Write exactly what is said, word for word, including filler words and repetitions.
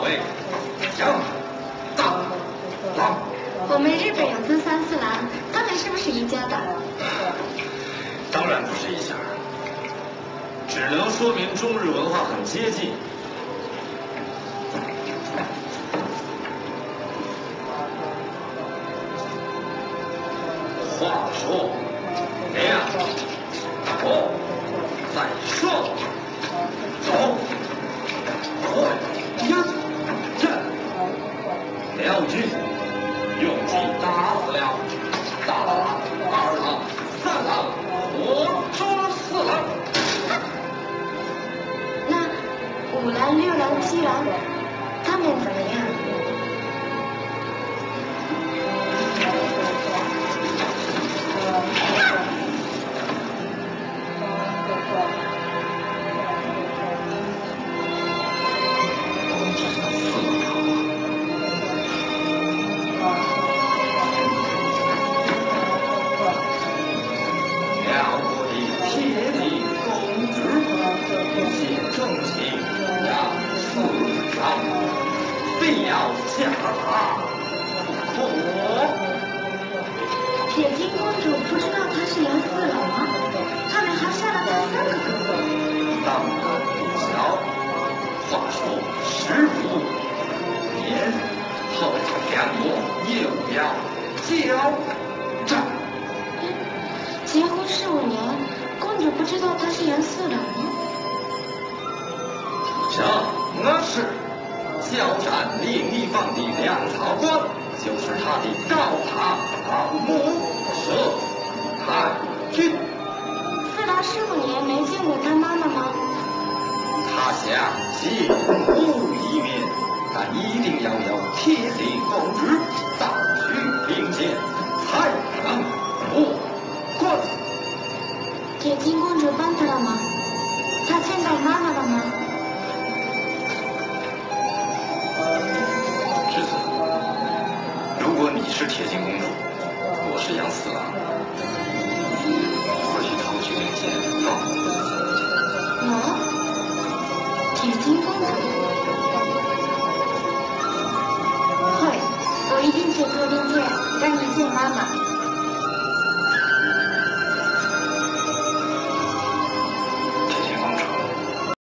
位将大郎。 我们日本有尊三四郎，他们是不是一家的？ 当然不是一家，只能说明中日文化很接近。话说，两我再说，走，会呀这辽军用计打死了大郎、二郎、三郎，活捉四郎。 那五郎、六郎、七郎，他们怎么样？铁金公主不知道他是杨四郎吗？他们还杀了他三个哥哥。 当然不小。话说十五年后，两国又要交战。 结婚十五年，公主不知道他是杨四郎吗？ 正是。交战另一方的粮草官，就是他的高塔母蛇太君。 四郎十五年没见过他妈妈吗？ 他想见母一面，但一定要有铁镜公主到去并肩，才能过关。 铁镜公主帮他了吗？他见到妈妈了吗？ 侄子，如果你是铁镜公主，我是杨四郎，或许他会去领见告诉自己。 我？铁镜公主？会，我一定去做领见，让你见妈妈。